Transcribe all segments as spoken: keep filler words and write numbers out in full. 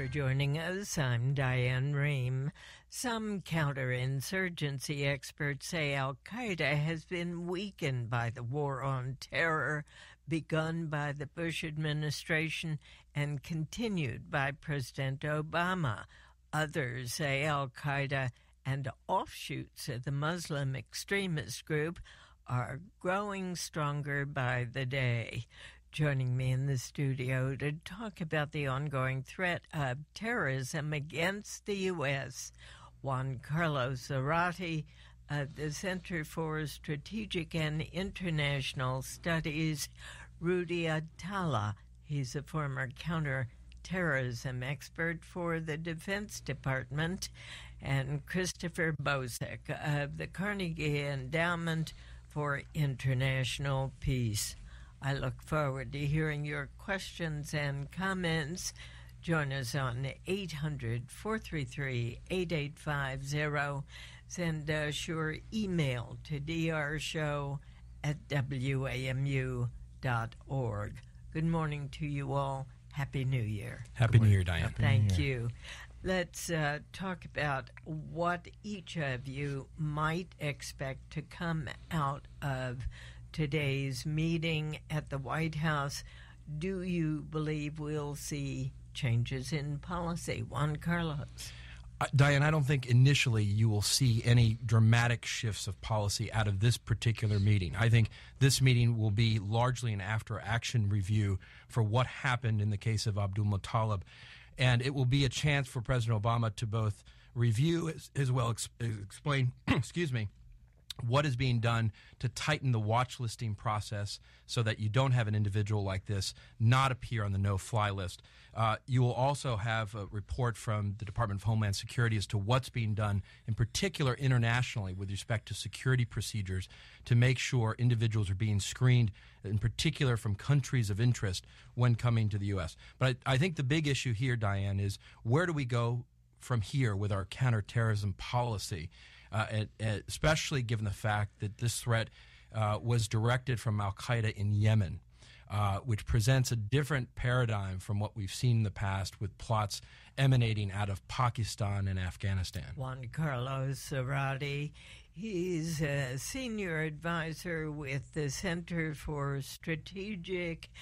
joining us. I'm Diane Rehm. Some counterinsurgency experts say Al-Qaeda has been weakened by the war on terror begun by the Bush administration and continued by President Obama. Others say Al-Qaeda and offshoots of the Muslim extremist group are growing stronger by the day. Joining me in the studio to talk about the ongoing threat of terrorism against the U S, Juan Carlos Zarate of the Center for Strategic and International Studies, Rudy Atallah. He's a former counterterrorism expert for the Defense Department, and Christopher Bozek of the Carnegie Endowment for International Peace. I look forward to hearing your questions and comments. Join us on eight hundred, four three three, eight eight five zero. Send us your email to d r show at w a m u dot org. Good morning to you all. Happy New Year. Happy New Year, Diane. Happy Thank New Year. you. Let's uh, talk about what each of you might expect to come out of today's meeting at the White House. Do you believe we'll see changes in policy? Juan Carlos. Uh, Diane, I don't think initially you will see any dramatic shifts of policy out of this particular meeting. I think this meeting will be largely an after-action review for what happened in the case of Abdul Muttalib, and it will be a chance for President Obama to both review as, as well ex- explain, excuse me, what is being done to tighten the watch listing process so that you don't have an individual like this not appear on the no-fly list. Uh, you will also have a report from the Department of Homeland Security as to what's being done, in particular internationally, with respect to security procedures to make sure individuals are being screened, in particular from countries of interest, when coming to the U S. But I, I think the big issue here, Diane, is where do we go from here with our counterterrorism policy? Uh, and, and especially given the fact that this threat uh, was directed from Al-Qaeda in Yemen, uh, which presents a different paradigm from what we've seen in the past with plots emanating out of Pakistan and Afghanistan. Juan Carlos Zarate, he's a senior advisor with the Center for Strategic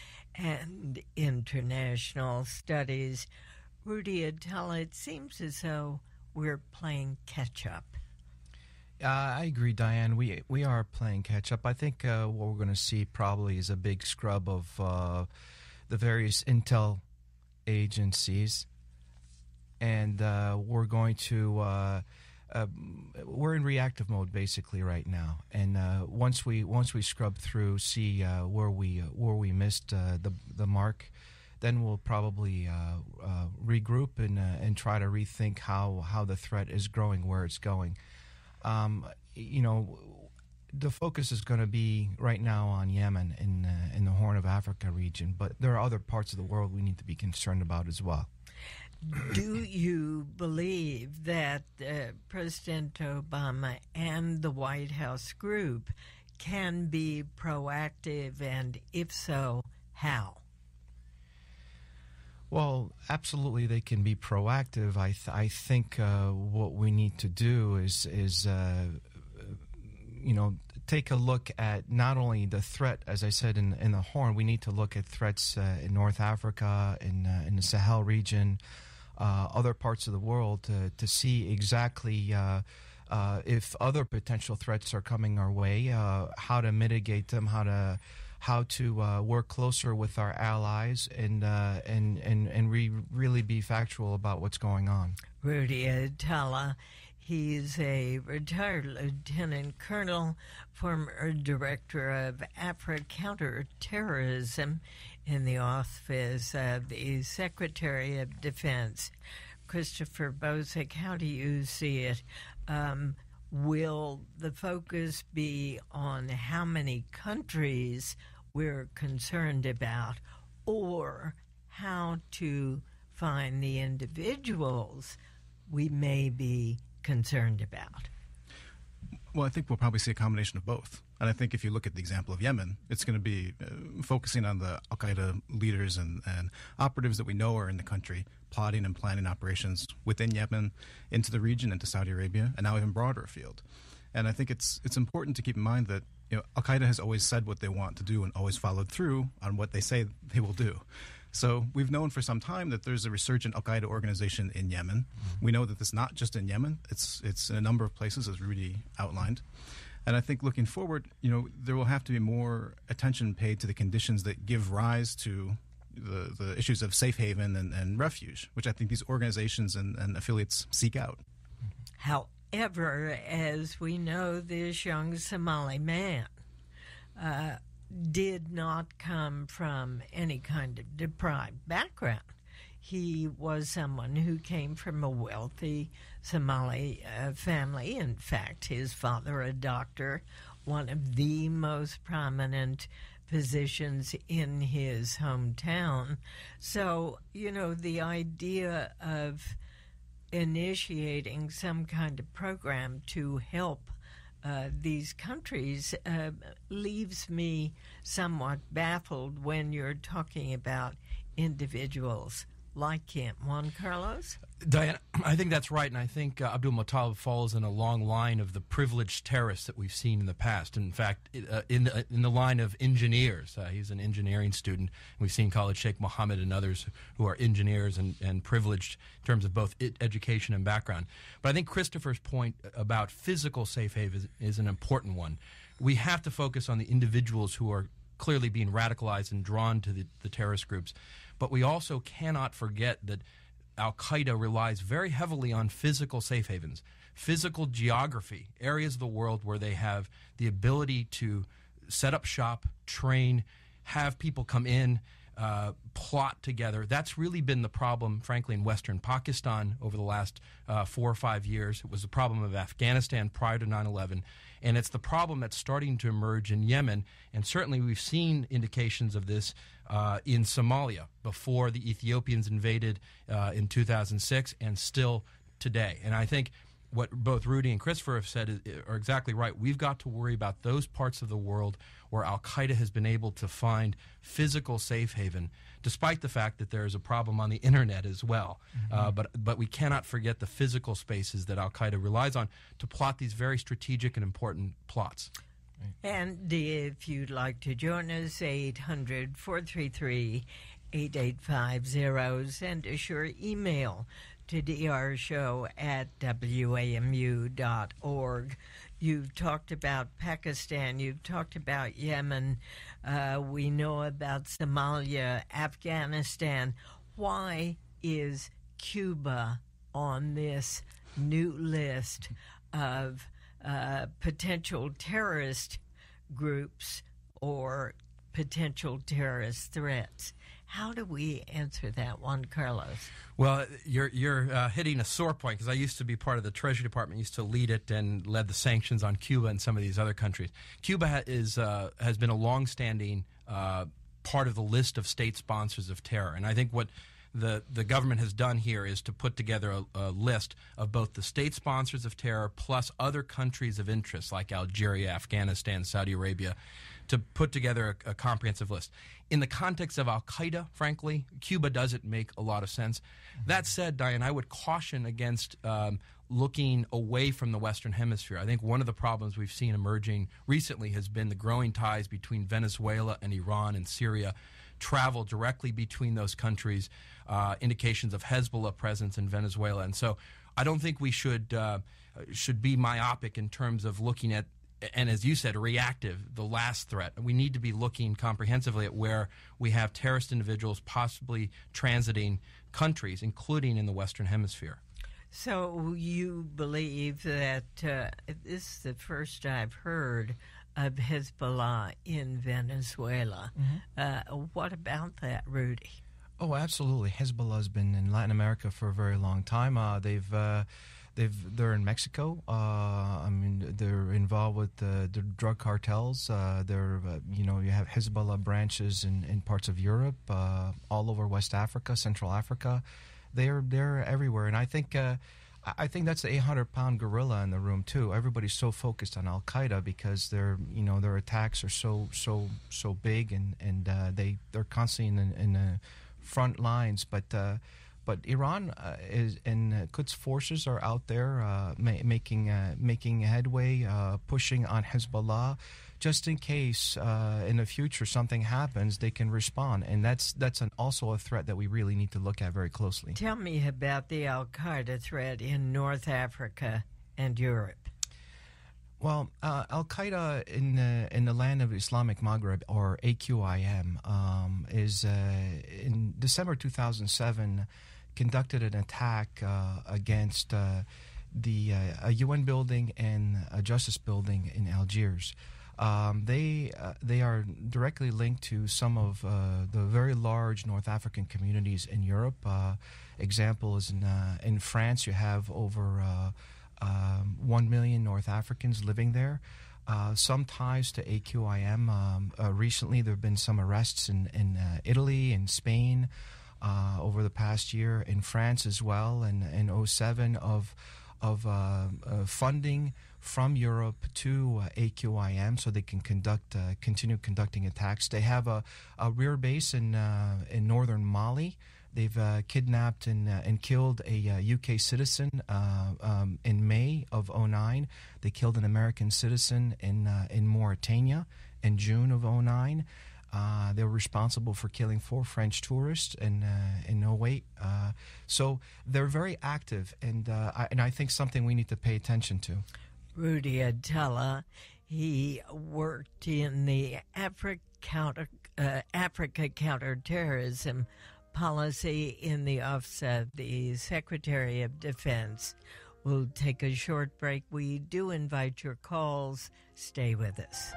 and International Studies. Rudy Atallah, it seems as though we're playing catch-up. Uh, I agree, Diane. We we are playing catch-up. I think uh, what we're going to see probably is a big scrub of uh, the various intel agencies, and uh, we're going to uh, uh, we're in reactive mode basically right now. And uh, once we once we scrub through, see uh, where we uh, where we missed uh, the the mark, then we'll probably uh, uh, regroup and uh, and try to rethink how how the threat is growing, where it's going. Um, you know, the focus is going to be right now on Yemen in uh, in the Horn of Africa region, but there are other parts of the world we need to be concerned about as well. Do you believe that uh, President Obama and the White House group can be proactive, and if so, how? Well, absolutely, they can be proactive. I th- I think uh, what we need to do is is uh, you know take a look at not only the threat, as I said in in the Horn. We need to look at threats uh, in North Africa, in uh, in the Sahel region, uh, other parts of the world, to to see exactly uh, uh, if other potential threats are coming our way, uh, how to mitigate them, how to. how to uh, work closer with our allies and uh, and and and re- really be factual about what's going on. Rudy Atallah, he's a retired lieutenant colonel, former director of Afro counterterrorism in the office of the Secretary of Defense. Christopher Bozek, how do you see it? Um, Will the focus be on how many countries we're concerned about, or how to find the individuals we may be concerned about? Well, I think we'll probably see a combination of both. And I think if you look at the example of Yemen, it's going to be uh, focusing on the Al-Qaeda leaders and, and operatives that we know are in the country, plotting and planning operations within Yemen, into the region, into Saudi Arabia, and now even broader afield. And I think it's it's important to keep in mind that you know Al-Qaeda has always said what they want to do and always followed through on what they say they will do. So we've known for some time that there's a resurgent Al-Qaeda organization in Yemen. Mm-hmm. We know that it's not just in Yemen. It's it's in a number of places, as Rudy outlined. And I think looking forward, you know, there will have to be more attention paid to the conditions that give rise to the, the issues of safe haven and, and refuge, which I think these organizations and, and affiliates seek out. However, as we know, this young Somali man uh, did not come from any kind of deprived background. He was someone who came from a wealthy Somali uh, family. In fact, his father, a doctor, one of the most prominent physicians in his hometown. So, you know, the idea of initiating some kind of program to help uh, these countries uh, leaves me somewhat baffled when you're talking about individuals like him. Juan Carlos? Diane, I think that's right, and I think uh, Abdul Muttalib falls in a long line of the privileged terrorists that we've seen in the past. In fact, uh, in, the, in the line of engineers, uh, he's an engineering student. We've seen Khalid Sheikh Mohammed and others who are engineers and, and privileged in terms of both it, education and background. But I think Christopher's point about physical safe haven is, is an important one. We have to focus on the individuals who are clearly being radicalized and drawn to the, the terrorist groups. But we also cannot forget that Al-Qaeda relies very heavily on physical safe havens, physical geography, areas of the world where they have the ability to set up shop, train, have people come in, uh, plot together. That's really been the problem, frankly, in Western Pakistan over the last uh, four or five years. It was the problem of Afghanistan prior to nine eleven. And it's the problem that's starting to emerge in Yemen. And certainly we've seen indications of this uh, in Somalia before the Ethiopians invaded uh, in two thousand six and still today. And I think what both Rudy and Christopher have said is, are exactly right. We've got to worry about those parts of the world where Al-Qaeda has been able to find physical safe haven, despite the fact that there is a problem on the internet as well. Mm-hmm. Uh, but but we cannot forget the physical spaces that Al-Qaeda relies on to plot these very strategic and important plots. And if you'd like to join us, eight hundred, four three three, eight eight five zero. Send us your email to d r show at w a m u dot org. You've talked about Pakistan. You've talked about Yemen. Uh, we know about Somalia, Afghanistan. Why is Cuba on this new list of uh, potential terrorist groups or potential terrorist threats? How do we answer that, Juan Carlos? Well, you're you're uh, hitting a sore point, because I used to be part of the Treasury Department, used to lead it and led the sanctions on Cuba and some of these other countries. Cuba ha- is uh, has been a longstanding uh, part of the list of state sponsors of terror, and I think what the the government has done here is to put together a, a list of both the state sponsors of terror plus other countries of interest like Algeria, Afghanistan, Saudi Arabia, to put together a, a comprehensive list. In the context of Al-Qaeda, frankly, Cuba doesn't make a lot of sense. Mm-hmm. That said, Diane, I would caution against um, looking away from the Western Hemisphere. I think one of the problems we've seen emerging recently has been the growing ties between Venezuela and Iran and Syria, travel directly between those countries, uh, indications of Hezbollah presence in Venezuela. And so I don't think we should uh, should be myopic in terms of looking at, and as you said, reactive, the last threat. We need to be looking comprehensively at where we have terrorist individuals possibly transiting countries, including in the Western Hemisphere. So you believe that uh, this is the first I've heard of Hezbollah in Venezuela. Mm-hmm. Uh, what about that, Rudy? Oh, absolutely. Hezbollah has been in Latin America for a very long time. Uh, they've... Uh, They've, they're in Mexico. Uh, I mean, they're involved with the, the drug cartels. Uh, they're, uh, you know, you have Hezbollah branches in, in parts of Europe, uh, all over West Africa, Central Africa. They're they're everywhere, and I think uh, I think that's the eight hundred pound gorilla in the room too. Everybody's so focused on Al-Qaeda because their, you know, their attacks are so so so big, and and uh, they they're constantly in, in the front lines. But uh, but Iran uh, is and uh, Quds forces are out there uh, ma- making uh, making headway, uh, pushing on Hezbollah. Just in case uh, in the future something happens, they can respond, and that's that's an, also a threat that we really need to look at very closely. Tell me about the Al-Qaeda threat in North Africa and Europe. Well, uh, Al-Qaeda in the, in the land of Islamic Maghreb, or A Q I M, um, is uh, in December two thousand seven conducted an attack uh, against uh, the uh, a U N building and a justice building in Algiers. Um, they uh, they are directly linked to some of uh, the very large North African communities in Europe. Uh, example is in uh, in France, you have over uh, um, one million North Africans living there. Uh, some ties to A Q I M. Um, uh, recently, there have been some arrests in in uh, Italy and Spain uh, over the past year, in France as well, and in oh seven of of uh, uh, funding from Europe to uh, A Q I M so they can conduct, uh, continue conducting attacks. They have a, a rear base in uh, in northern Mali. They've uh, kidnapped and uh, and killed a uh, U K citizen uh, um, in May of oh nine. They killed an American citizen in uh, in Mauritania in June of oh nine. Uh, they were responsible for killing four French tourists in uh, in oh eight. Uh, so they're very active, and uh, I, and I think something we need to pay attention to. Rudy Atallah, he worked in the Africa counter uh, Africa counterterrorism policy in the Office of the Secretary of Defense. We'll take a short break. We do invite your calls. Stay with us.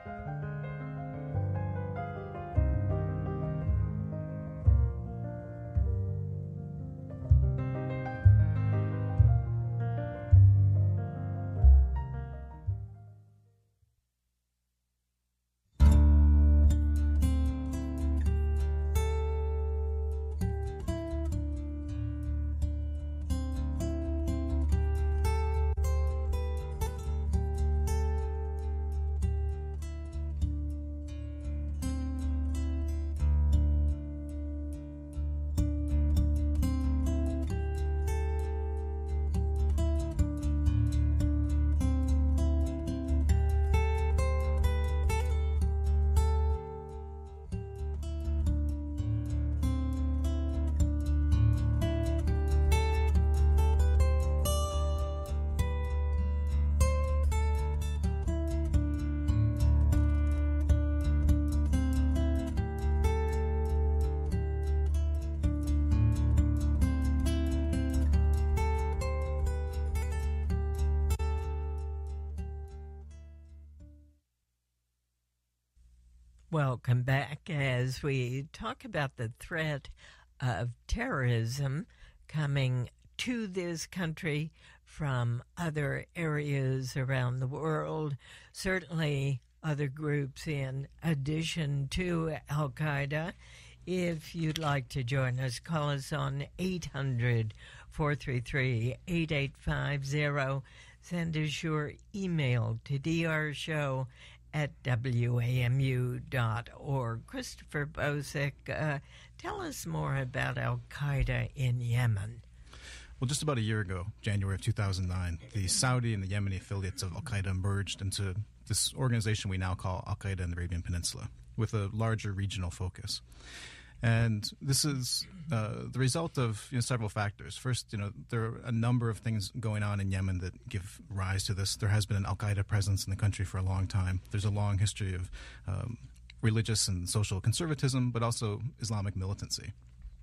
Welcome back as we talk about the threat of terrorism coming to this country from other areas around the world, certainly other groups in addition to Al-Qaeda. If you'd like to join us, call us on eight hundred, four three three, eight eight five zero. Send us your email to d r show at w a m u dot org. Christopher Bosick, uh, tell us more about Al-Qaeda in Yemen. Well, just about a year ago, January of two thousand nine, the Saudi and the Yemeni affiliates of Al-Qaeda merged into this organization we now call Al-Qaeda in the Arabian Peninsula, with a larger regional focus. And this is uh, the result of you know, several factors. First, you know, there are a number of things going on in Yemen that give rise to this. There has been an Al-Qaeda presence in the country for a long time. There's a long history of um, religious and social conservatism, but also Islamic militancy.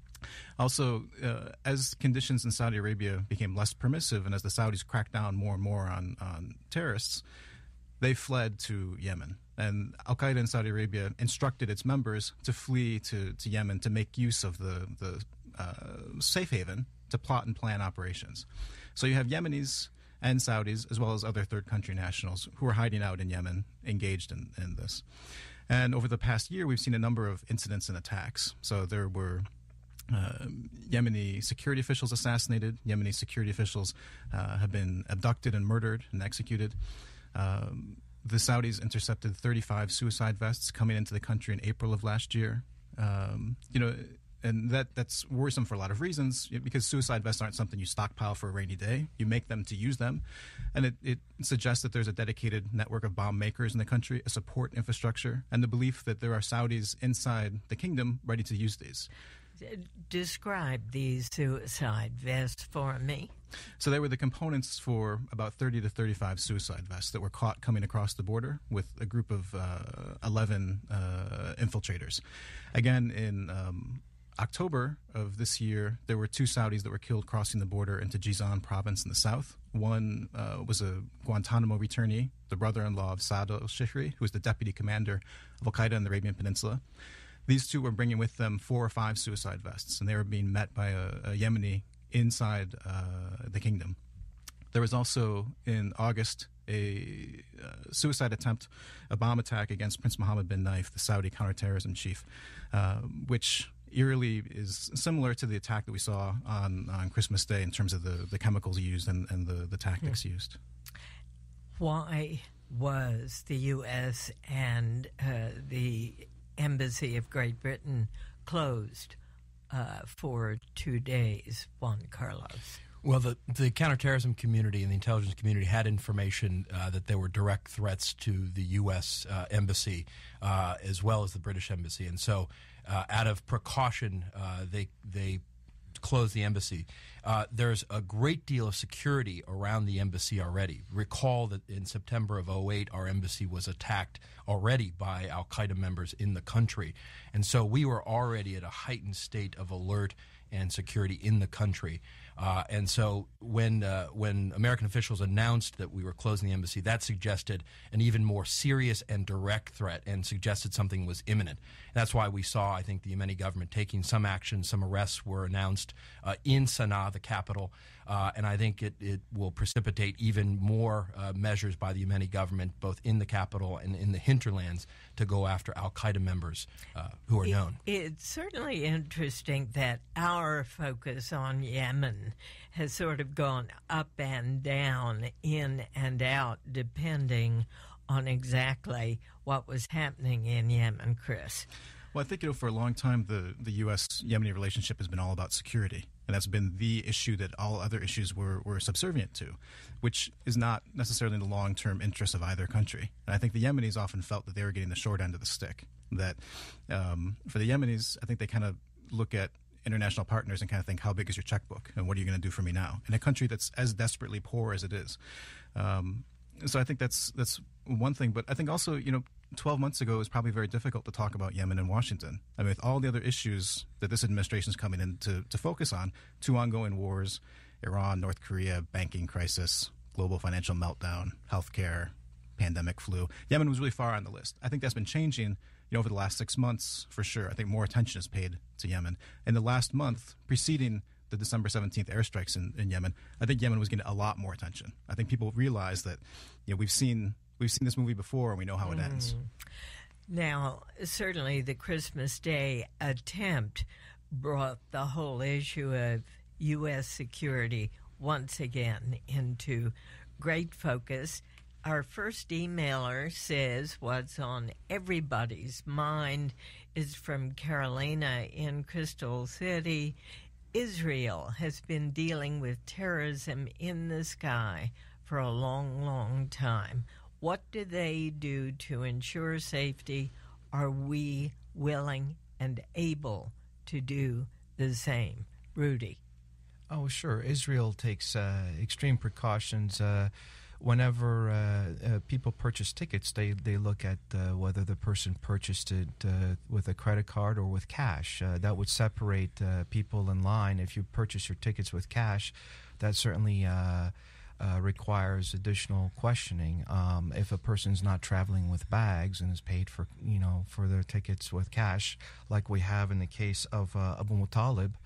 Also, uh, as conditions in Saudi Arabia became less permissive and as the Saudis cracked down more and more on, on terrorists, they fled to Yemen. And Al-Qaeda in Saudi Arabia instructed its members to flee to, to Yemen to make use of the, the uh, safe haven to plot and plan operations. So you have Yemenis and Saudis, as well as other third country nationals who are hiding out in Yemen, engaged in, in this. And over the past year, we've seen a number of incidents and attacks. So there were uh, Yemeni security officials assassinated. Yemeni security officials uh, have been abducted and murdered and executed. Um, the Saudis intercepted thirty-five suicide vests coming into the country in April of last year. Um, you know, and that that's worrisome for a lot of reasons, because suicide vests aren't something you stockpile for a rainy day. You make them to use them. And it, it suggests that there's a dedicated network of bomb makers in the country, a support infrastructure, and the belief that there are Saudis inside the kingdom ready to use these. Describe these suicide vests for me. So they were the components for about thirty to thirty-five suicide vests that were caught coming across the border with a group of uh, eleven uh, infiltrators. Again, in um, October of this year, there were two Saudis that were killed crossing the border into Jizan province in the south. One uh, was a Guantanamo returnee, the brother-in-law of Saad al-Shihri, who was the deputy commander of Al-Qaeda in the Arabian Peninsula. These two were bringing with them four or five suicide vests, and they were being met by a, a Yemeni inside uh, the kingdom. There was also, in August, a uh, suicide attempt, a bomb attack against Prince Mohammed bin Naif, the Saudi counterterrorism chief, uh, which eerily is similar to the attack that we saw on, on Christmas Day in terms of the, the chemicals used and, and the, the tactics hmm. used. Why was the U S and uh, the Embassy of Great Britain closed uh, for two days, Juan Carlos? Well, the, the counterterrorism community and the intelligence community had information uh, that there were direct threats to the U S uh, embassy uh, as well as the British embassy. And so uh, out of precaution, uh, they they closed the embassy. Uh, there's a great deal of security around the embassy already. Recall that in September of oh eight, our embassy was attacked already by Al-Qaeda members in the country. And so we were already at a heightened state of alert and security in the country. Uh, and so when uh, when American officials announced that we were closing the embassy, that suggested an even more serious and direct threat and suggested something was imminent. And that's why we saw, I think, the Yemeni government taking some action. Some arrests were announced uh, in Sana'a, the capital, uh, and I think it, it will precipitate even more uh, measures by the Yemeni government, both in the capital and in the hinterlands, to go after Al-Qaeda members uh, who are it, known. It's certainly interesting that our focus on Yemen has sort of gone up and down, in and out, depending on exactly what was happening in Yemen, Chris. Well, I think, you know, for a long time, the, the U S Yemeni relationship has been all about security. And that's been the issue that all other issues were, were subservient to, which is not necessarily in the long-term interest of either country. And I think the Yemenis often felt that they were getting the short end of the stick, that um, for the Yemenis, I think they kind of look at international partners and kind of think, how big is your checkbook and what are you going to do for me now in a country that's as desperately poor as it is. Um, so I think that's that's one thing. But I think also, you know, twelve months ago it was probably very difficult to talk about Yemen and Washington. I mean, with all the other issues that this administration is coming in to, to focus on, two ongoing wars, Iran, North Korea, banking crisis, global financial meltdown, healthcare, pandemic, flu. Yemen was really far on the list. I think that's been changing, you know, over the last six months for sure. I think more attention is paid to Yemen. In the last month preceding the December seventeenth airstrikes in, in Yemen, I think Yemen was getting a lot more attention. I think people realize that, you know, we've seen we've seen this movie before and we know how it mm. ends. Now, certainly the Christmas Day attempt brought the whole issue of U S security once again into great focus. Our first emailer says what's on everybody's mind is from Carolina in Crystal City. Israel has been dealing with terrorism in the sky for a long, long time. What do they do to ensure safety? Are we willing and able to do the same? Rudy. Oh, sure. Israel takes uh, extreme precautions. Uh, whenever uh, uh, people purchase tickets, they, they look at uh, whether the person purchased it uh, with a credit card or with cash. Uh, that would separate uh, people in line. If you purchase your tickets with cash, that certainly uh, uh, requires additional questioning. Um, if a person's not traveling with bags and is paid for, you know, for their tickets with cash, like we have in the case of uh, Abu Muttalib,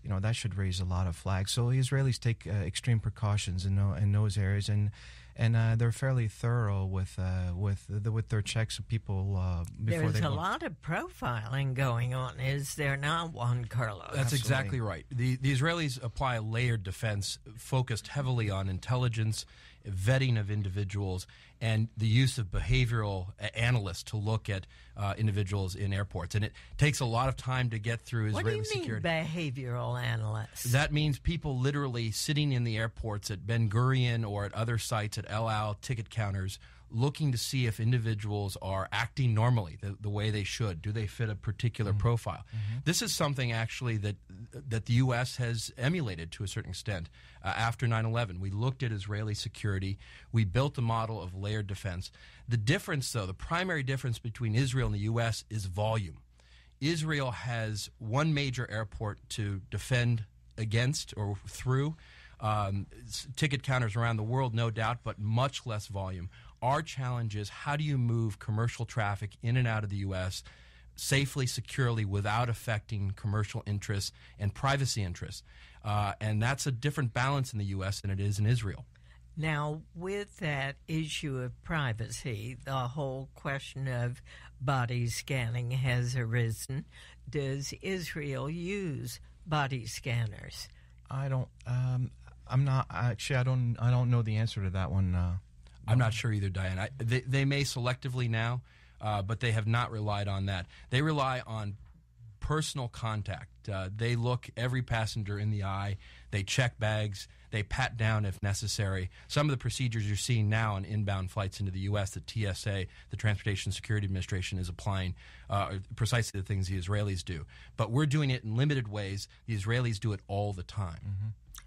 you know, that should raise a lot of flags. So the Israelis take uh, extreme precautions in, no, in those areas, and and uh, they're fairly thorough with uh, with the, with their checks of people uh, before There's they a go. lot of profiling going on, is there not, Juan Carlos? That's Absolutely. exactly right. The, the Israelis apply a layered defense focused heavily on intelligence, vetting of individuals, and the use of behavioral analysts to look at uh, individuals in airports. And it takes a lot of time to get through Israeli What do you security. mean behavioral analysts? That means people literally sitting in the airports at Ben Gurion or at other sites at El Al ticket counters looking to see if individuals are acting normally, the, the way they should. Do they fit a particular mm-hmm. profile? Mm-hmm. This is something actually that that the U S has emulated to a certain extent uh, after nine eleven. We looked at Israeli security. We built a model of layered defense. The difference, though, the primary difference between Israel and the U S is volume. Israel has one major airport to defend against or through. Um, ticket counters around the world, no doubt, but much less volume. Our challenge is how do you move commercial traffic in and out of the U S safely, securely, without affecting commercial interests and privacy interests. Uh, and that's a different balance in the U S than it is in Israel. Now, with that issue of privacy, the whole question of body scanning has arisen. Does Israel use body scanners? I don't. Um, I'm not actually. I don't. I don't know the answer to that one. Uh, I'm not sure either, Diane. I, they, they may selectively now, uh, but they have not relied on that. They rely on personal contact. Uh, they look every passenger in the eye. They check bags. They pat down if necessary. Some of the procedures you're seeing now on inbound flights into the U S, the T S A, the Transportation Security Administration, is applying uh, precisely the things the Israelis do. But we're doing it in limited ways. The Israelis do it all the time. Mm-hmm.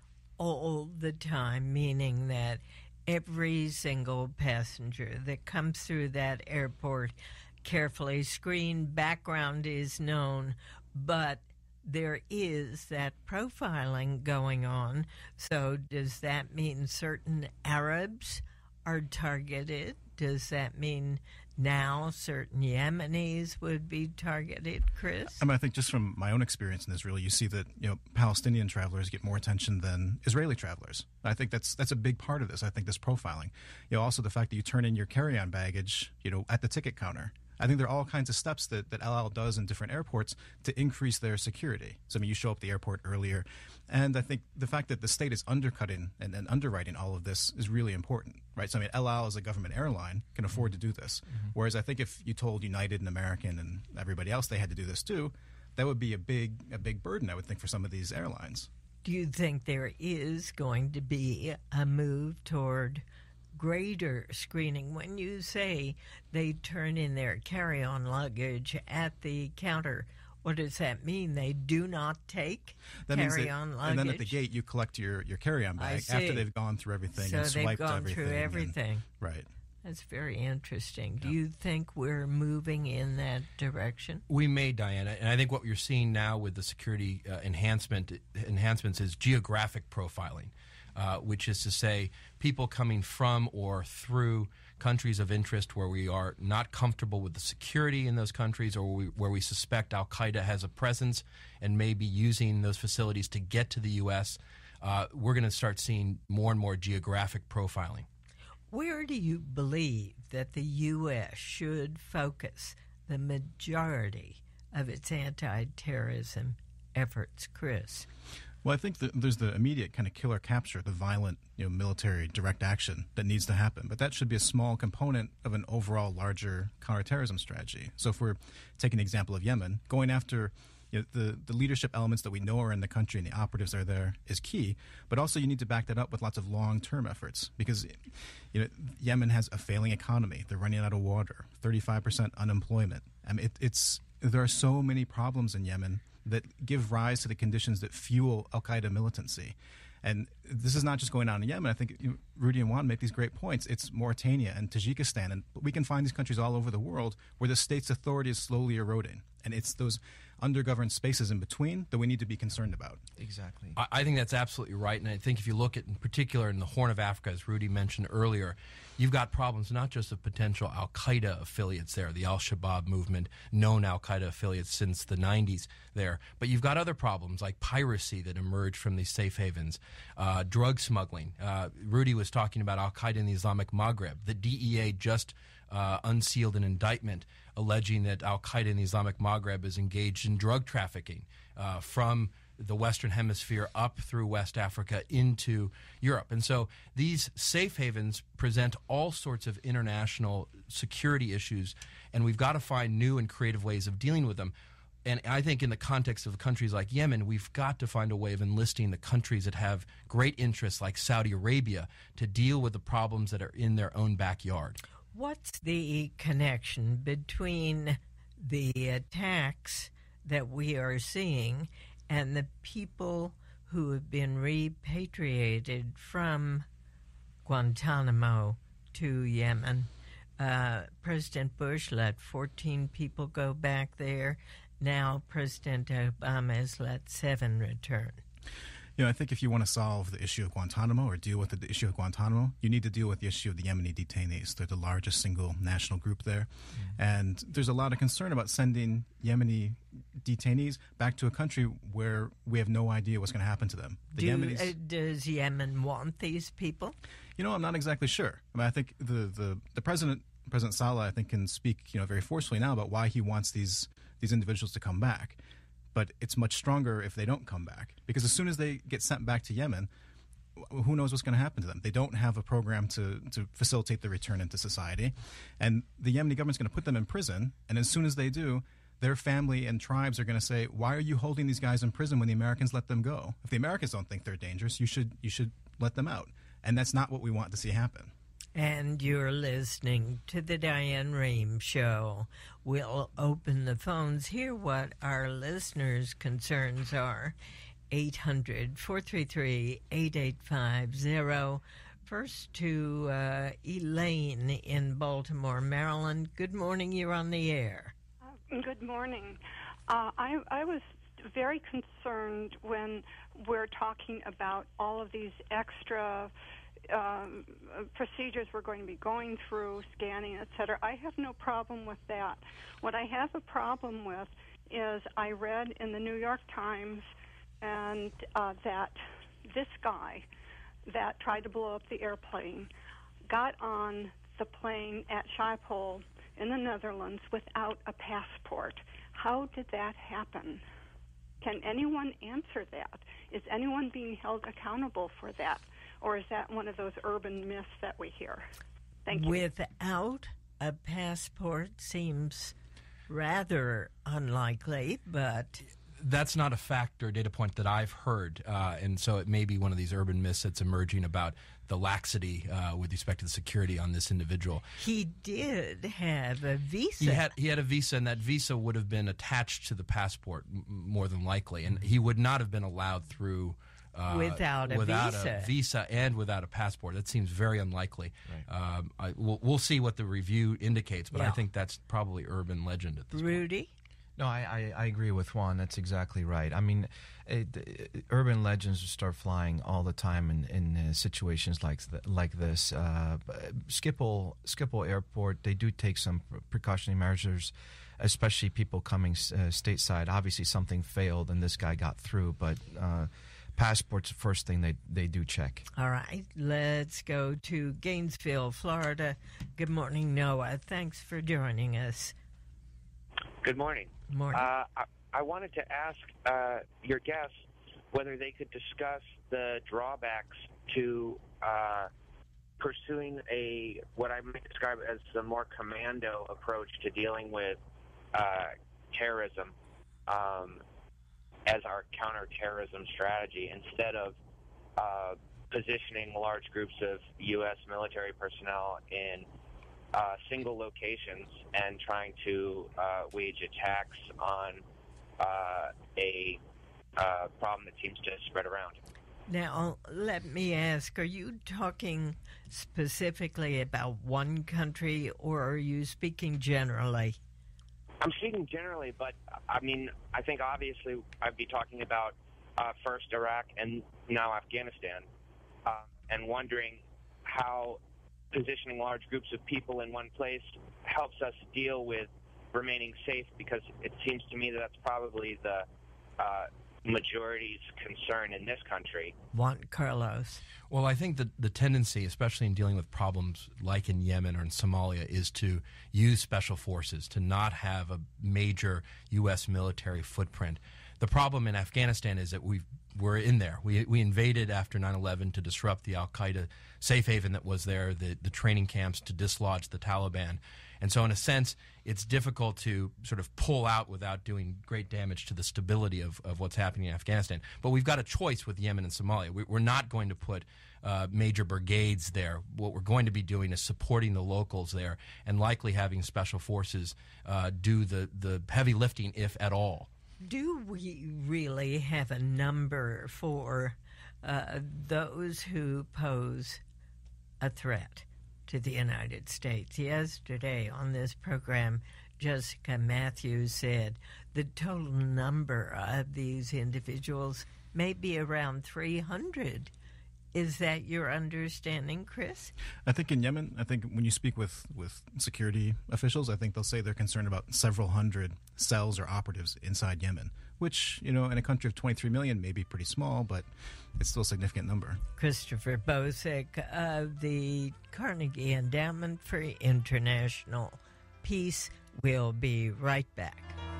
All the time, meaning that every single passenger that comes through that airport, carefully screened, background is known, but there is that profiling going on. So does that mean certain Arabs are targeted? Does that mean now certain Yemenis would be targeted, Chris? I mean, I think just from my own experience in Israel, you see that, you know, Palestinian travelers get more attention than Israeli travelers. I think that's that's a big part of this. I think this profiling. You know, also the fact that you turn in your carry-on baggage, you know, at the ticket counter. I think there are all kinds of steps that, that El Al does in different airports to increase their security. So, I mean, you show up at the airport earlier. And I think the fact that the state is undercutting and, and underwriting all of this is really important, right? So, I mean, El Al as a government airline can afford to do this. Mm-hmm. Whereas I think if you told United and American and everybody else they had to do this too, that would be a big, a big burden, I would think, for some of these airlines. Do you think there is going to be a move toward greater screening? When you say they turn in their carry-on luggage at the counter, what does that mean? They do not take that carry-on means that, luggage? And then at the gate, you collect your, your carry-on bag after they've gone through everything so and swiped they've gone everything. through everything. And, right. That's very interesting. Yeah. Do you think we're moving in that direction? We may, Diana, and I think what you're seeing now with the security uh, enhancement enhancements is geographic profiling, uh, which is to say people coming from or through countries of interest where we are not comfortable with the security in those countries, or we, where we suspect Al-Qaeda has a presence and may be using those facilities to get to the U S. Uh, we're going to start seeing more and more geographic profiling. Where do you believe that the U S should focus the majority of its anti-terrorism efforts, Chris? Well, I think that there's the immediate kind of killer capture, the violent, you know, military direct action that needs to happen. But that should be a small component of an overall larger counterterrorism strategy. So if we're taking an example of Yemen, going after you know, the, the leadership elements that we know are in the country and the operatives that are there is key. But also you need to back that up with lots of long-term efforts because you know, Yemen has a failing economy. They're running out of water, thirty-five percent unemployment. I mean, it, it's there are so many problems in Yemen that give rise to the conditions that fuel Al-Qaeda militancy. And this is not just going on in Yemen. I think you know, Rudy and Juan make these great points. It's Mauritania and Tajikistan, and we can find these countries all over the world where the state's authority is slowly eroding. And it's those undergoverned spaces in between that we need to be concerned about. Exactly. I, I think that's absolutely right. And I think if you look at, in particular, in the Horn of Africa, as Rudy mentioned earlier, you've got problems not just of potential Al-Qaeda affiliates there, the Al-Shabaab movement, known Al-Qaeda affiliates since the nineties there, but you've got other problems like piracy that emerged from these safe havens, uh, drug smuggling. Uh, Rudy was talking about Al-Qaeda in the Islamic Maghreb. The D E A just uh, unsealed an indictment alleging that Al-Qaeda in the Islamic Maghreb is engaged in drug trafficking uh, from the Western Hemisphere up through West Africa into Europe. And so these safe havens present all sorts of international security issues, and we've got to find new and creative ways of dealing with them. And I think in the context of countries like Yemen, we've got to find a way of enlisting the countries that have great interests, like Saudi Arabia, to deal with the problems that are in their own backyard. What's the connection between the attacks that we are seeing and the people who have been repatriated from Guantanamo to Yemen? Uh, President Bush let fourteen people go back there. Now President Obama has let seven return. You know, I think if you want to solve the issue of Guantanamo or deal with the issue of Guantanamo, you need to deal with the issue of the Yemeni detainees. They're the largest single national group there. Mm-hmm. And there's a lot of concern about sending Yemeni detainees back to a country where we have no idea what's going to happen to them. The Do, Yemenis, uh, does Yemen want these people? You know, I'm not exactly sure. I mean, I think the, the, the president, President Saleh, I think, can speak, you know, very forcefully now about why he wants these these individuals to come back. But it's much stronger if they don't come back, because as soon as they get sent back to Yemen, who knows what's going to happen to them? They don't have a program to, to facilitate the return into society, and the Yemeni government's going to put them in prison, and as soon as they do, their family and tribes are going to say, why are you holding these guys in prison when the Americans let them go? If the Americans don't think they're dangerous, you should you should let them out. And that's not what we want to see happen. And you're listening to the Diane Rehm Show. We'll open the phones, hear what our listeners' concerns are. eight hundred, four three three, eight eight five zero. First to uh, Elaine in Baltimore, Maryland. Good morning. You're on the air. Uh, good morning. Uh, I, I was very concerned when we're talking about all of these extra Um, procedures we're going to be going through, scanning, et cetera. I have no problem with that. What I have a problem with is I read in the New York Times and uh, that this guy that tried to blow up the airplane got on the plane at Schiphol in the Netherlands without a passport. How did that happen? Can anyone answer that? Is anyone being held accountable for that? Or is that one of those urban myths that we hear? Thank you. Without a passport seems rather unlikely, but... That's not a fact or data point that I've heard, uh, and so it may be one of these urban myths that's emerging about the laxity uh, with respect to the security on this individual. He did have a visa. He had he had a visa, and that visa would have been attached to the passport m- more than likely, and he would not have been allowed through uh, without a without visa. a visa and without a passport. That seems very unlikely. Right. Um, I, we'll, we'll see what the review indicates, but Yeah. I think that's probably urban legend at this point. Rudy? No, I, I, I agree with Juan. That's exactly right. I mean, it, it, urban legends start flying all the time in, in uh, situations like th- like this. Uh, Schiphol, Schiphol Airport, they do take some precautionary measures, especially people coming uh, stateside. Obviously, something failed and this guy got through, but uh, passport's the first thing they, they do check. All right, let's go to Gainesville, Florida. Good morning, Noah. Thanks for joining us. Good morning. Morning. Uh, I, I wanted to ask uh, your guests whether they could discuss the drawbacks to uh, pursuing a what I might describe as a more commando approach to dealing with uh, terrorism um, as our counterterrorism strategy, instead of uh, positioning large groups of U S military personnel in Uh, single locations and trying to uh, wage attacks on uh, a uh, problem that seems to spread around. Now, let me ask, are you talking specifically about one country, or are you speaking generally? I'm speaking generally, but I mean, I think obviously I'd be talking about uh, first Iraq and now Afghanistan, uh, and wondering how positioning large groups of people in one place helps us deal with remaining safe, because it seems to me that that's probably the uh, majority's concern in this country. Juan Carlos. Well, I think that the tendency, especially in dealing with problems like in Yemen or in Somalia, is to use special forces, to not have a major U S military footprint. The problem in Afghanistan is that we've, we're in there. We, we invaded after nine eleven to disrupt the Al-Qaeda safe haven that was there, the, the training camps to dislodge the Taliban. And so in a sense, it's difficult to sort of pull out without doing great damage to the stability of, of what's happening in Afghanistan. But we've got a choice with Yemen and Somalia. We, we're not going to put uh, major brigades there. What we're going to be doing is supporting the locals there and likely having special forces uh, do the, the heavy lifting, if at all. Do we really have a number for uh, those who pose a threat to the United States? Yesterday on this program, Jessica Matthews said the total number of these individuals may be around three hundred. Is that your understanding, Chris? I think in Yemen, I think when you speak with, with security officials, I think they'll say they're concerned about several hundred cells or operatives inside Yemen, which, you know, in a country of twenty-three million may be pretty small, but it's still a significant number. Christopher Bosick of the Carnegie Endowment for International Peace will be right back.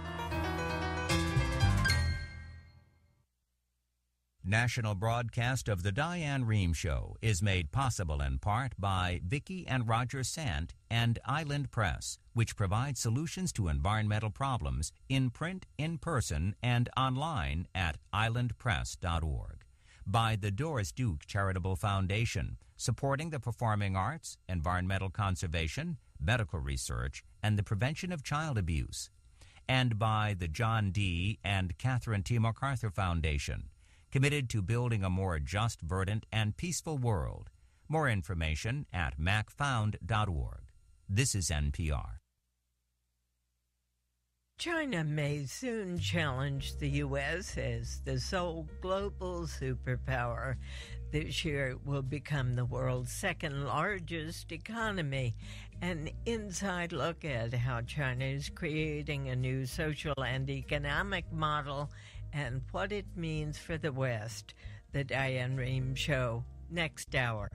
National broadcast of the Diane Rehm Show is made possible in part by Vicki and Roger Sant and Island Press, which provides solutions to environmental problems in print, in person, and online at island press dot org. By the Doris Duke Charitable Foundation, supporting the performing arts, environmental conservation, medical research, and the prevention of child abuse. And by the John D. and Catherine T. MacArthur Foundation, committed to building a more just, verdant, and peaceful world. More information at mac found dot org. This is N P R. China may soon challenge the U S as the sole global superpower. This year it will become the world's second largest economy. An inside look at how China is creating a new social and economic model and what it means for the West. The Diane Rehm Show, next hour.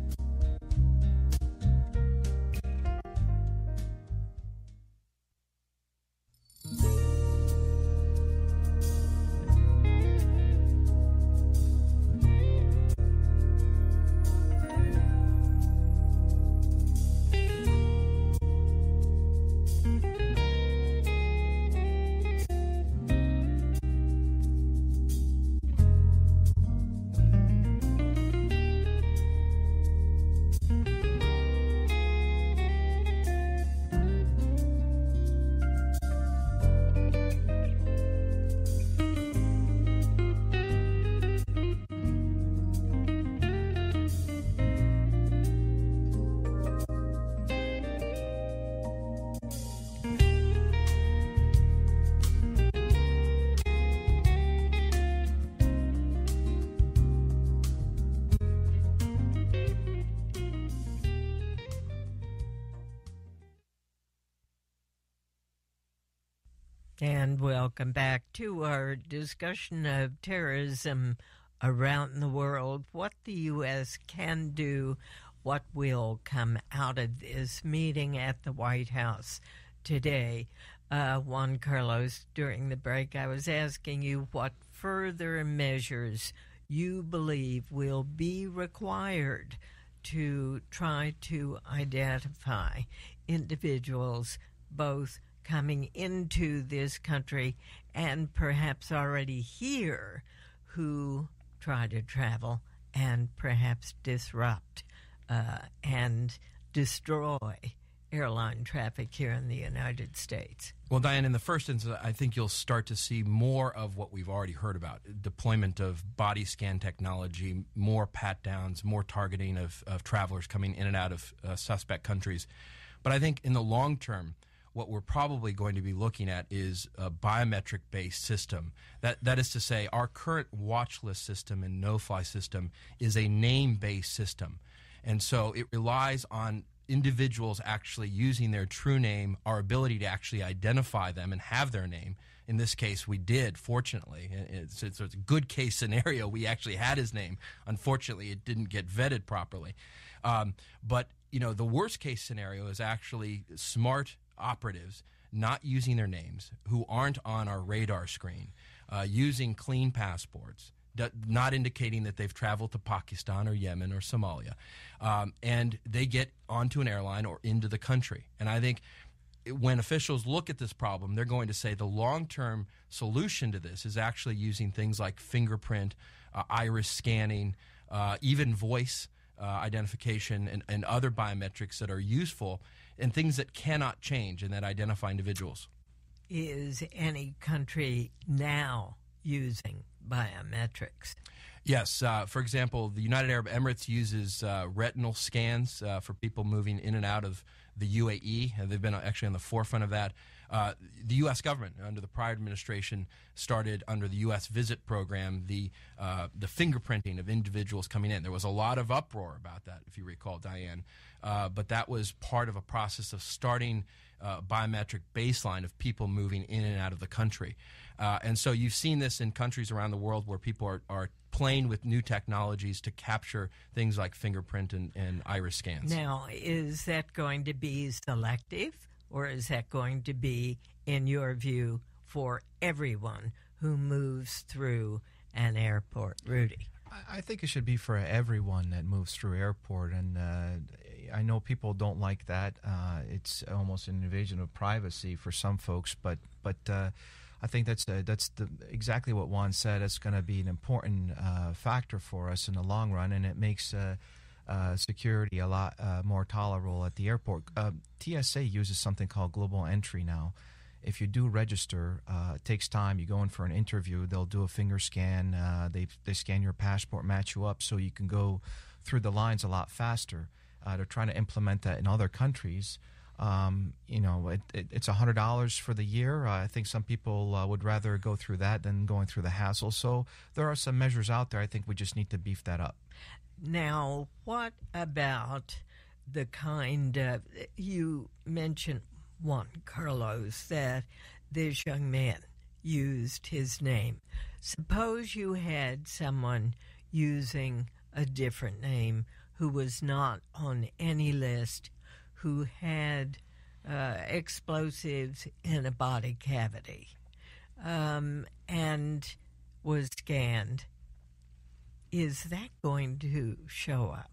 And welcome back to our discussion of terrorism around the world, what the U S can do, what will come out of this meeting at the White House today. Uh, Juan Carlos, during the break, I was asking you what further measures you believe will be required to try to identify individuals both coming into this country and perhaps already here who try to travel and perhaps disrupt uh, and destroy airline traffic here in the United States. Well, Diane, in the first instance, I think you'll start to see more of what we've already heard about, deployment of body scan technology, more pat-downs, more targeting of, of travelers coming in and out of uh, suspect countries. But I think in the long term, what we're probably going to be looking at is a biometric-based system. That that is to say, our current watch list system and no-fly system is a name-based system, and so it relies on individuals actually using their true name, our ability to actually identify them and have their name. In this case, we did, fortunately. It's, it's a good case scenario. We actually had his name. Unfortunately, it didn't get vetted properly. Um, but, you know, the worst case scenario is actually smart operatives not using their names, who aren't on our radar screen, uh, using clean passports, not indicating that they've traveled to Pakistan or Yemen or Somalia, um, and they get onto an airline or into the country. And I think when officials look at this problem, they're going to say the long-term solution to this is actually using things like fingerprint, uh, iris scanning, uh, even voice uh, identification, and, and other biometrics that are useful and things that cannot change and that identify individuals. Is any country now using biometrics? Yes. Uh, for example, the United Arab Emirates uses uh, retinal scans uh, for people moving in and out of the U A E. Uh, they've been actually on the forefront of that. Uh, the U S government, under the prior administration, started under the U S Visit Program the uh, the fingerprinting of individuals coming in. There was a lot of uproar about that, if you recall, Diane. Uh, but that was part of a process of starting uh, biometric baseline of people moving in and out of the country. Uh, and so you've seen this in countries around the world where people are, are playing with new technologies to capture things like fingerprint and, and iris scans. Now, is that going to be selective, or is that going to be, in your view, for everyone who moves through an airport? Rudy? I think it should be for everyone that moves through airport, and uh, I know people don't like that. Uh, it's almost an invasion of privacy for some folks, but but uh, I think that's uh, that's the, exactly what Juan said. It's going to be an important uh, factor for us in the long run, and it makes uh, uh, security a lot uh, more tolerable at the airport. Uh, T S A uses something called global entry now. If you do register, uh, it takes time. You go in for an interview. They'll do a finger scan. Uh, they they scan your passport, match you up, so you can go through the lines a lot faster. Uh, they're trying to implement that in other countries. Um, you know, it, it, it's one hundred dollars for the year. Uh, I think some people uh, would rather go through that than going through the hassle. So there are some measures out there. I think we just need to beef that up. Now, what about the kind of, you mentioned one, Carlos, that this young man used his name. Suppose you had someone using a different name who was not on any list, who had uh, explosives in a body cavity, um, and was scanned. Is that going to show up?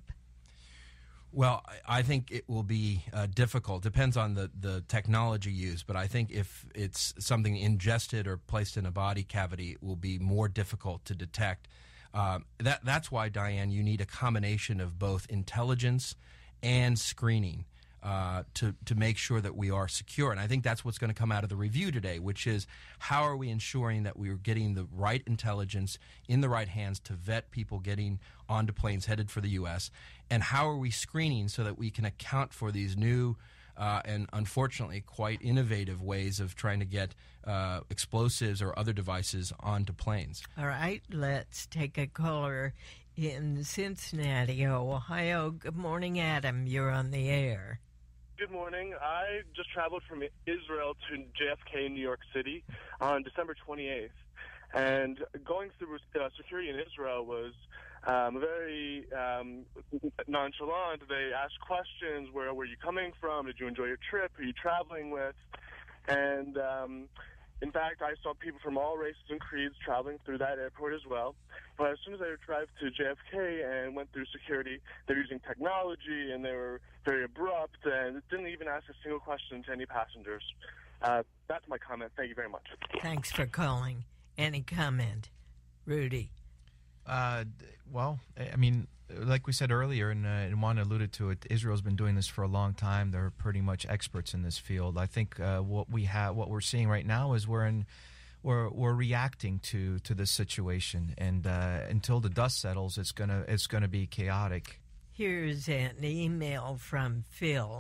Well, I think it will be uh, difficult. Depends on the, the technology used, but I think if it's something ingested or placed in a body cavity, it will be more difficult to detect. Um, that that's why, Diane, you need a combination of both intelligence and screening uh, to to make sure that we are secure. And I think that's what's going to come out of the review today, which is how are we ensuring that we are getting the right intelligence in the right hands to vet people getting onto planes headed for the U S, and how are we screening so that we can account for these new uh, and unfortunately quite innovative ways of trying to get uh, explosives or other devices onto planes. All right, let's take a caller in Cincinnati, Ohio. Good morning, Adam. You're on the air. Good morning. I just traveled from Israel to J F K in New York City on December twenty-eighth. And going through uh, security in Israel was um, very um, nonchalant. They asked questions. Where were you coming from? Did you enjoy your trip? Who are you traveling with? And um, in fact, I saw people from all races and creeds traveling through that airport as well. But as soon as I arrived to J F K and went through security, they were using technology, and they were very abrupt and didn't even ask a single question to any passengers. Uh, that's my comment. Thank you very much. Thanks for calling. Any comment? Rudy? Uh, well, I mean, like we said earlier, and, uh, and Juan alluded to it, Israel's been doing this for a long time. They're pretty much experts in this field. I think uh, what we have, what we're seeing right now is we're in, we're we're reacting to to this situation, and uh, until the dust settles, it's gonna it's gonna be chaotic. Here's an email from Phil,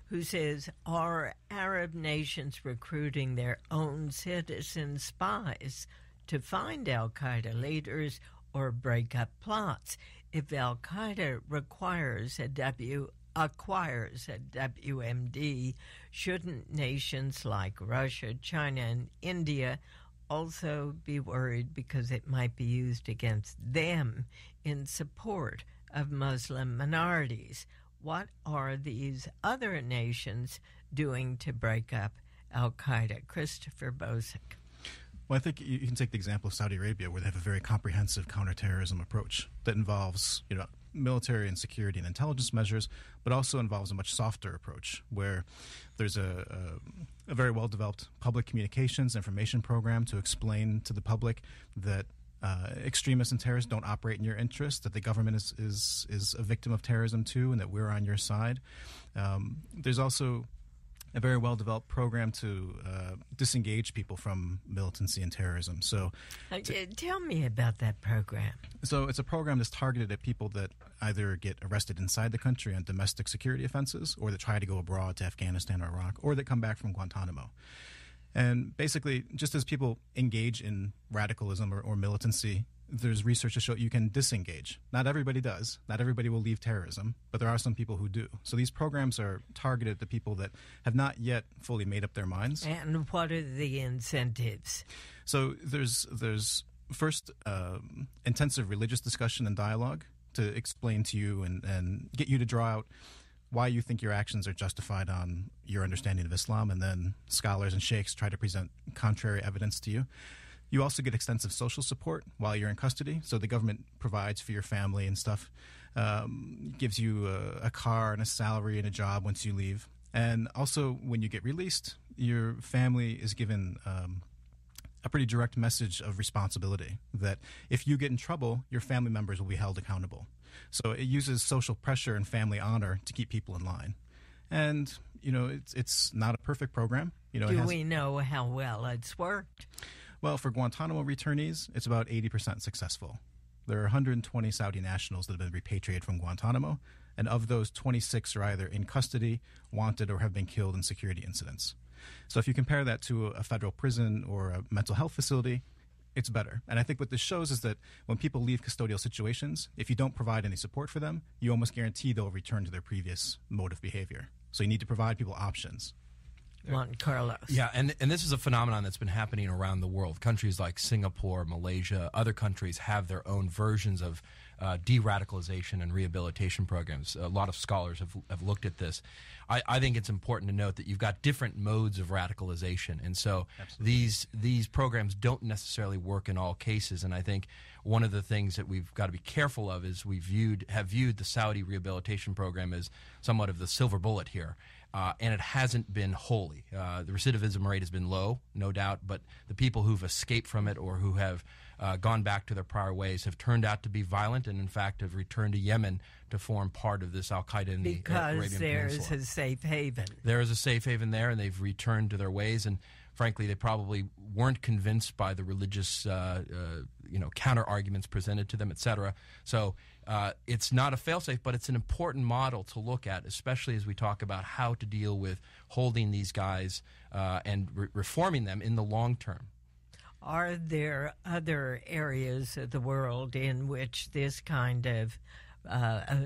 who says, are Arab nations recruiting their own citizen spies to find Al-Qaeda leaders or break up plots? If Al-Qaeda requires a W, acquires a W M D, shouldn't nations like Russia, China, and India also be worried because it might be used against them in support of Muslim minorities? What are these other nations doing to break up Al-Qaeda? Christopher Bosick. Well, I think you can take the example of Saudi Arabia, where they have a very comprehensive counterterrorism approach that involves, you know, military and security and intelligence measures, but also involves a much softer approach, where there's a, a, a very well-developed public communications information program to explain to the public that uh, extremists and terrorists don't operate in your interest, that the government is, is, is a victim of terrorism too, and that we're on your side. Um, there's also a very well-developed program to uh, disengage people from militancy and terrorism. So, uh, tell me about that program. So it's a program that's targeted at people that either get arrested inside the country on domestic security offenses, or that try to go abroad to Afghanistan or Iraq, or that come back from Guantanamo. And basically, just as people engage in radicalism or, or militancy, there's research to show you can disengage. Not everybody does. Not everybody will leave terrorism, but there are some people who do. So these programs are targeted at the people that have not yet fully made up their minds. And what are the incentives? So there's there's first um, intensive religious discussion and dialogue to explain to you and, and get you to draw out why you think your actions are justified on your understanding of Islam, and then scholars and sheikhs try to present contrary evidence to you. You also get extensive social support while you're in custody, so the government provides for your family and stuff, um, gives you a, a car and a salary and a job once you leave. And also, when you get released, your family is given um, a pretty direct message of responsibility, that if you get in trouble, your family members will be held accountable. So it uses social pressure and family honor to keep people in line. And, you know, it's, it's not a perfect program. You know, Do it has, we know how well it's worked? Well, for Guantanamo returnees, it's about eighty percent successful. There are one hundred twenty Saudi nationals that have been repatriated from Guantanamo, and of those, twenty-six are either in custody, wanted, or have been killed in security incidents. So if you compare that to a federal prison or a mental health facility, it's better. And I think what this shows is that when people leave custodial situations, if you don't provide any support for them, you almost guarantee they'll return to their previous mode of behavior. So you need to provide people options. Juan Carlos. Yeah, and and this is a phenomenon that's been happening around the world. Countries like Singapore, Malaysia, other countries have their own versions of uh, de-radicalization and rehabilitation programs. A lot of scholars have, have looked at this. I, I think it's important to note that you've got different modes of radicalization, and so Absolutely. these these programs don't necessarily work in all cases. And I think one of the things that we've got to be careful of is we viewed have viewed the Saudi rehabilitation program as somewhat of the silver bullet here. Uh, and it hasn't been wholly. Uh, the recidivism rate has been low, no doubt, but the people who've escaped from it or who have uh, gone back to their prior ways have turned out to be violent and, in fact, have returned to Yemen to form part of this Al-Qaeda in the uh, Arabian Because there's Peninsula. a safe haven. There is a safe haven there, and they've returned to their ways, and frankly, they probably weren't convinced by the religious, uh, uh, you know, counter-arguments presented to them, et cetera. So uh, it's not a fail-safe, but it's an important model to look at, especially as we talk about how to deal with holding these guys uh, and re- reforming them in the long term. Are there other areas of the world in which this kind of uh, uh,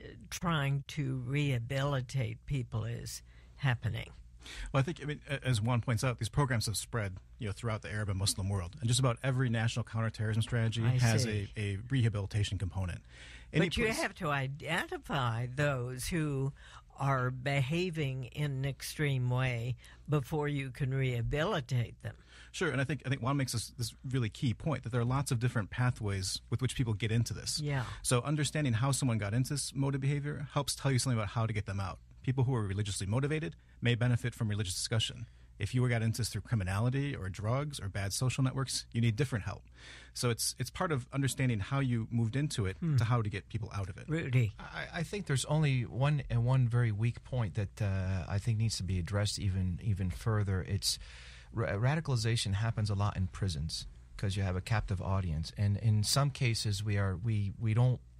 trying to rehabilitate people is happening? Well, I think, I mean, as Juan points out, these programs have spread, you know, throughout the Arab and Muslim world, and just about every national counterterrorism strategy I has see. a, a rehabilitation component. Any But you place- have to identify those who are behaving in an extreme way before you can rehabilitate them. Sure, and I think I think Juan makes this, this really key point, that there are lots of different pathways with which people get into this. Yeah. So understanding how someone got into this mode of behavior helps tell you something about how to get them out. People who are religiously motivated may benefit from religious discussion. If you got into this through criminality or drugs or bad social networks, you need different help. So it's it's part of understanding how you moved into it Hmm. to how to get people out of it. Rudy. I, I think there's only one and one very weak point that uh, I think needs to be addressed even even further. It's ra- radicalization happens a lot in prisons because you have a captive audience, and in some cases we are we we don't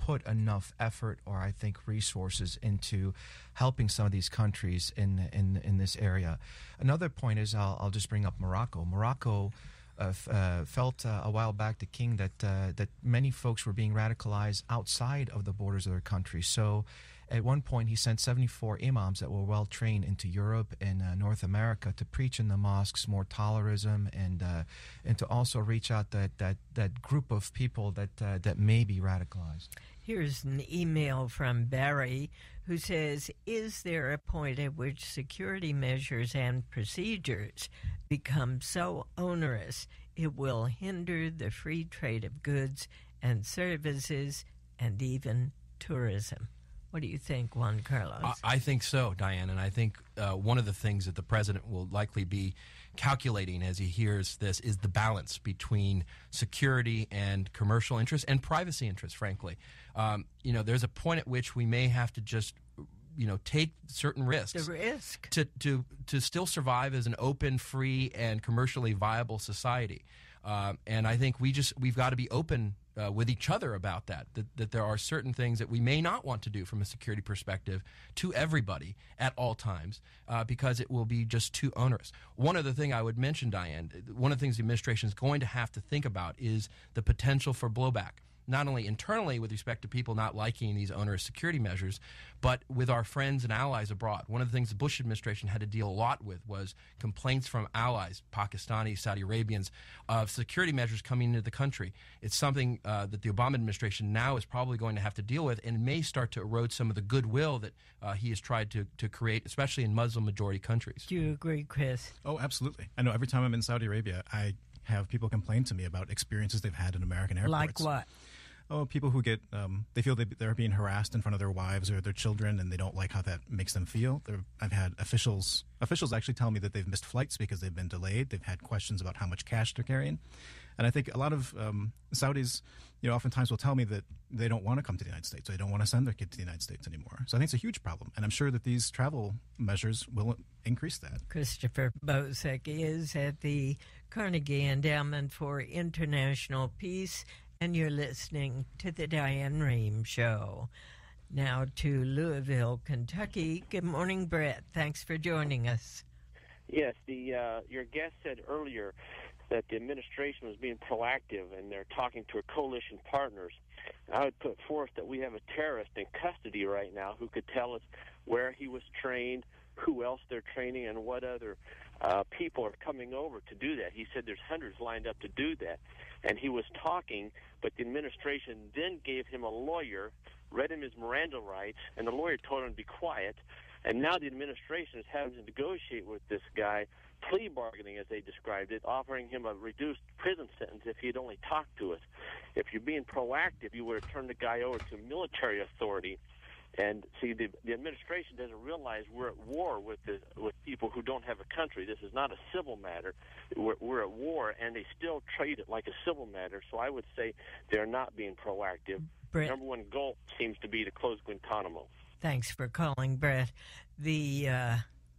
put enough effort or I think resources into helping some of these countries in in in this area. Another point is I'll, I'll just bring up Morocco. Morocco uh, f- uh, felt uh, a while back, the king, that uh, that many folks were being radicalized outside of the borders of their country. So at one point, he sent seventy-four imams that were well trained into Europe and uh, North America to preach in the mosques more tolerism and uh, and to also reach out that that, that group of people that uh, that may be radicalized. Here's an email from Barry who says, is there a point at which security measures and procedures become so onerous it will hinder the free trade of goods and services and even tourism? What do you think, Juan Carlos? I, I think so, Diane, and I think uh, one of the things that the president will likely be calculating as he hears this is the balance between security and commercial interests and privacy interests, frankly. Um, you know, there's a point at which we may have to just, you know, take certain risks. The risk. To, to, to still survive as an open, free, and commercially viable society. Um, and I think we just, we've got to be open Uh, with each other about that, that, that there are certain things that we may not want to do from a security perspective to everybody at all times uh, because it will be just too onerous. One other thing I would mention, Diane, one of the things the administration is going to have to think about is the potential for blowback, not only internally with respect to people not liking these onerous security measures, but with our friends and allies abroad. One of the things the Bush administration had to deal a lot with was complaints from allies, Pakistanis, Saudi Arabians, of security measures coming into the country. It's something uh, that the Obama administration now is probably going to have to deal with, and it may start to erode some of the goodwill that uh, he has tried to, to create, especially in Muslim-majority countries. Do you agree, Chris? Oh, absolutely. I know every time I'm in Saudi Arabia, I have people complain to me about experiences they've had in American airports. Like what? Oh, people who get, um, they feel they, they're being harassed in front of their wives or their children, and they don't like how that makes them feel. They're, I've had officials, officials actually tell me that they've missed flights because they've been delayed. They've had questions about how much cash they're carrying. And I think a lot of um, Saudis, you know, oftentimes will tell me that they don't want to come to the United States. They don't want to send their kid to the United States anymore. So I think it's a huge problem. And I'm sure that these travel measures will increase that. Christopher Bozek is at the Carnegie Endowment for International Peace, and you're listening to the Diane Rehm Show. Now to Louisville, Kentucky. Good morning, Brett. Thanks for joining us. Yes, the uh, your guest said earlier that the administration was being proactive and they're talking to coalition partners. I would put forth that we have a terrorist in custody right now who could tell us where he was trained, who else they're training, and what other uh, people are coming over to do that. He said there's hundreds lined up to do that. And he was talking, but the administration then gave him a lawyer, read him his Miranda rights, and the lawyer told him to be quiet. And now the administration is having to negotiate with this guy, plea bargaining, as they described it, offering him a reduced prison sentence if he'd only talked to us. If you're being proactive, you would have turned the guy over to military authority. And see, the, the administration doesn't realize we're at war with the, with people who don't have a country. This is not a civil matter. We're, we're at war, and they still treat it like a civil matter. So I would say they're not being proactive. Brett. Number one goal seems to be to close Guantanamo. Thanks for calling, Brett. The uh,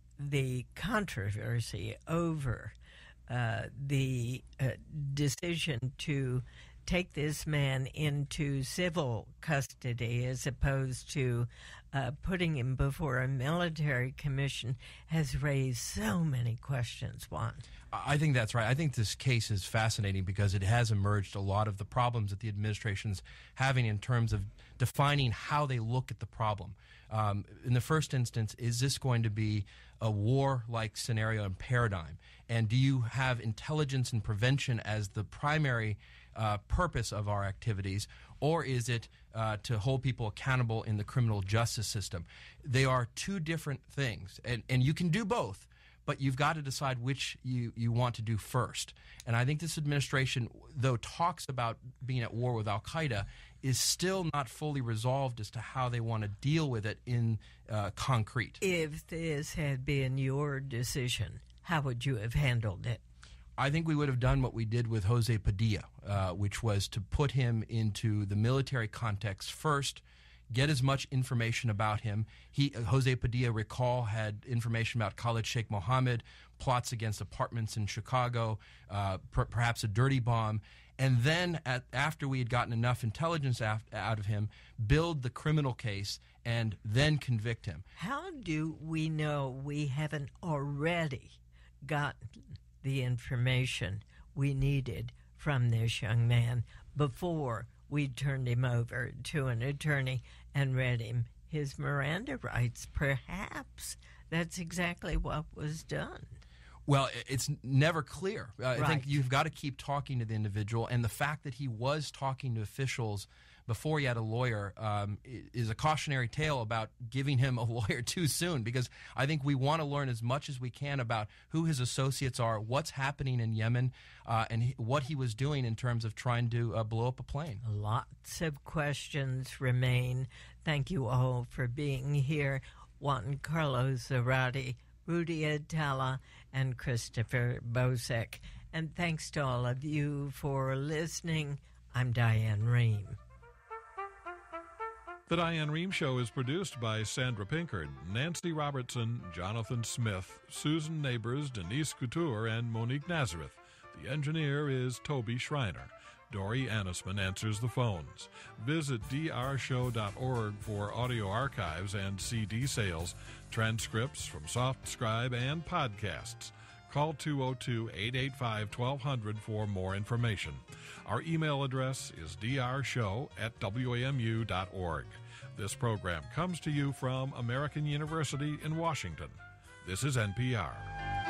the controversy over uh, the uh, decision to take this man into civil custody as opposed to uh, putting him before a military commission has raised so many questions, Juan. I think that's right. I think this case is fascinating because it has emerged a lot of the problems that the administration's having in terms of defining how they look at the problem. Um, in the first instance, is this going to be a war-like scenario and paradigm? And do you have intelligence and prevention as the primary uh, purpose of our activities, or is it uh, to hold people accountable in the criminal justice system? They are two different things, and, and you can do both, but you've got to decide which you, you want to do first. And I think this administration, though talks about being at war with Al-Qaeda, is still not fully resolved as to how they want to deal with it in uh, concrete. If this had been your decision, how would you have handled it? I think we would have done what we did with Jose Padilla, uh, which was to put him into the military context first, get as much information about him. He, Jose Padilla, recall, had information about Khalid Sheikh Mohammed, plots against apartments in Chicago, uh, per- perhaps a dirty bomb. And then at, after we had gotten enough intelligence af- out of him, build the criminal case and then convict him. How do we know we haven't already gotten the information we needed from this young man before we turned him over to an attorney and read him his Miranda rights? Perhaps that's exactly what was done. Well, it's never clear. Uh, Right. I think you've got to keep talking to the individual, and the fact that he was talking to officials before he had a lawyer um, is a cautionary tale about giving him a lawyer too soon, because I think we want to learn as much as we can about who his associates are, what's happening in Yemen, uh, and he, what he was doing in terms of trying to uh, blow up a plane. Lots of questions remain. Thank you all for being here. Juan Carlos Zarate, Rudy Atallah, and Christopher Bosek. And thanks to all of you for listening. I'm Diane Rehm. The Diane Rehm Show is produced by Sandra Pinkard, Nancy Robertson, Jonathan Smith, Susan Neighbors, Denise Couture, and Monique Nazareth. The engineer is Toby Schreiner. Dory Annisman answers the phones. Visit d r show dot org for audio archives and C D sales, transcripts from SoftScribe, and podcasts. Call two oh two, eight eight five, twelve hundred for more information. Our email address is d r show at w a m u dot org. This program comes to you from American University in Washington. This is N P R.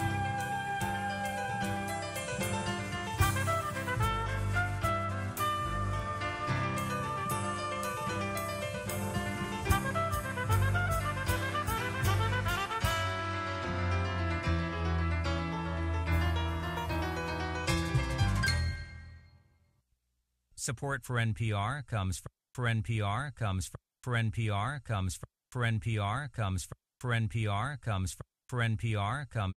Support for N P R comes from for N P R comes from for N P R comes from for N P R comes from for N P R comes from for N P R comes